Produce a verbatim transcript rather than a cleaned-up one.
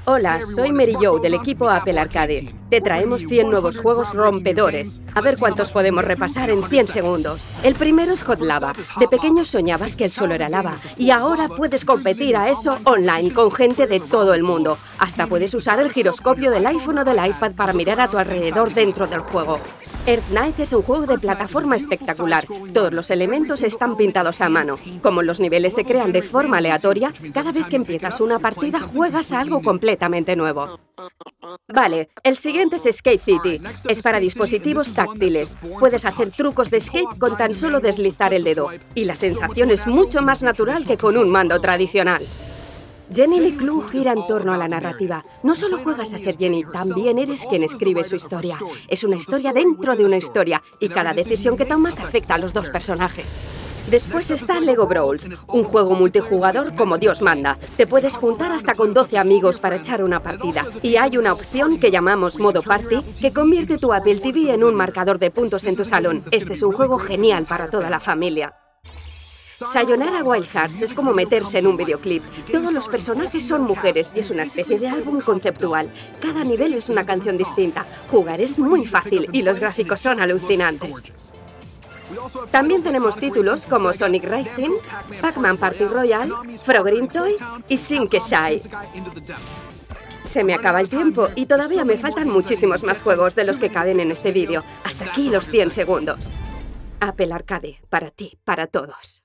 Hola, soy Mary Jo del equipo Apple Arcade. Te traemos cien nuevos juegos rompedores. A ver cuántos podemos repasar en cien segundos. El primero es Hot Lava. De pequeño soñabas que el suelo era lava y ahora puedes competir a eso online con gente de todo el mundo. Hasta puedes usar el giroscopio del iPhone o del iPad para mirar a tu alrededor dentro del juego. Earth Night es un juego de plataforma espectacular. Todos los elementos están pintados a mano. Como los niveles se crean de forma aleatoria, cada vez que empiezas una partida juegas a algo completamente nuevo. Vale, el siguiente es Skate City. Es para dispositivos táctiles. Puedes hacer trucos de skate con tan solo deslizar el dedo. Y la sensación es mucho más natural que con un mando tradicional. Jenny Lee Clue gira en torno a la narrativa. No solo juegas a ser Jenny, también eres quien escribe su historia. Es una historia dentro de una historia, y cada decisión que tomas afecta a los dos personajes. Después está Lego Brawls, un juego multijugador como Dios manda. Te puedes juntar hasta con doce amigos para echar una partida. Y hay una opción que llamamos modo party, que convierte tu Apple T V en un marcador de puntos en tu salón. Este es un juego genial para toda la familia. Sayonara Wild Hearts es como meterse en un videoclip. Todos los personajes son mujeres y es una especie de álbum conceptual. Cada nivel es una canción distinta. Jugar es muy fácil y los gráficos son alucinantes. También tenemos títulos como Sonic Racing, Pac-Man Party Royale, Frogger Toy y Sing que Shy. Se me acaba el tiempo y todavía me faltan muchísimos más juegos de los que caben en este vídeo. Hasta aquí los cien segundos. Apple Arcade, para ti, para todos.